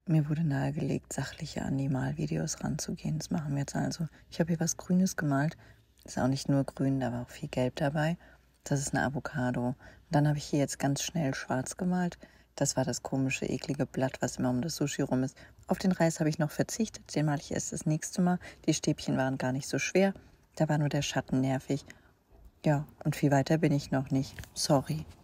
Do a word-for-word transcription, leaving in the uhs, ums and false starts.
Mir wurde nahegelegt, sachliche Animalvideos ranzugehen. Das machen wir jetzt also. Ich habe hier was Grünes gemalt. Ist auch nicht nur grün, da war auch viel Gelb dabei. Das ist eine Avocado. Und dann habe ich hier jetzt ganz schnell schwarz gemalt. Das war das komische, eklige Blatt, was immer um das Sushi rum ist. Auf den Reis habe ich noch verzichtet. Den male ich erst das nächste Mal. Die Stäbchen waren gar nicht so schwer. Da war nur der Schatten nervig. Ja, und viel weiter bin ich noch nicht. Sorry.